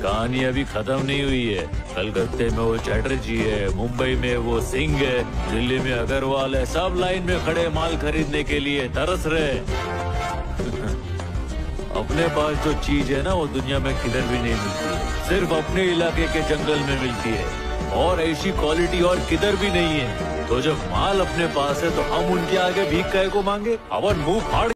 कहानी अभी खत्म नहीं हुई है। कलकत्ते में वो चैटर्जी है, मुंबई में वो सिंह है, दिल्ली में अग्रवाल है, सब लाइन में खड़े माल खरीदने के लिए तरस रहे। अपने पास जो चीज है ना वो दुनिया में किधर भी नहीं मिलती, सिर्फ अपने इलाके के जंगल में मिलती है और ऐसी क्वालिटी और किधर भी नहीं है। तो जब माल अपने पास है तो हम उनके आगे भीख काहे को मांगे? अपन मुंह फाड़